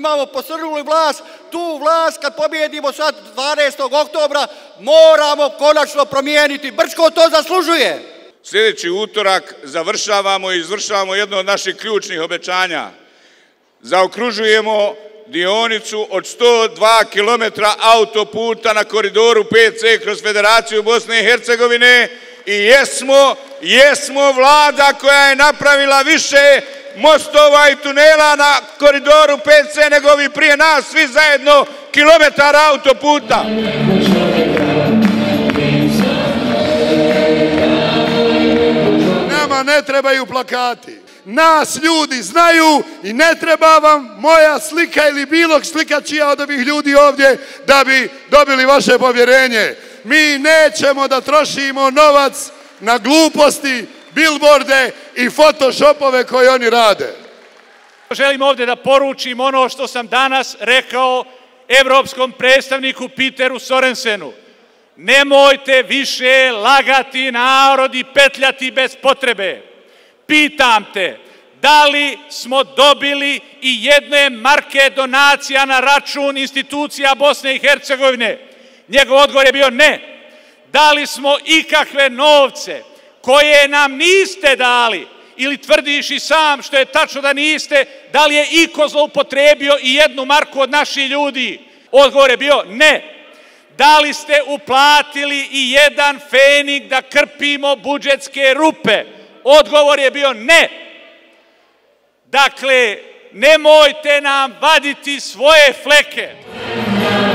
imamo posrnulu vlast, tu vlast kad pobjedimo sad 12. oktobra moramo konačno promijeniti. Brčko to zaslužuje. Sljedeći utorak završavamo i izvršavamo jedno od naših ključnih obećanja. Zaokružujemo dionicu od 102 km autoputa na koridoru 5C kroz Federaciju Bosne i Hercegovine i jesmo vlada koja je napravila više mostova i tunela na koridoru 5C nego ovi prije nas, svi zajedno kilometara autoputa. Nama ne trebaju plakati. Nas ljudi znaju i ne treba vam moja slika ili bilo slika čija od ovih ljudi ovdje da bi dobili vaše povjerenje. Mi nećemo da trošimo novac na gluposti, bilborde i photoshopove koje oni rade. Želim ovdje da poručim ono što sam danas rekao evropskom predstavniku Peteru Sorensenu. Nemojte više lagati narod i petljati bez potrebe. Pitam te, da li smo dobili i jedne marke donacija na račun institucija Bosne i Hercegovine? Njegov odgovor je bio ne. Da li smo ikakve novce koje nam niste dali, ili tvrdiš i sam što je tačno da niste, da li je iko zloupotrebio i jednu marku od naših ljudi? Odgovor je bio ne. Da li ste uplatili i jedan fenik da krpimo budžetske rupe? Odgovor je bio ne. Dakle, nemojte nam vaditi svoje fleke.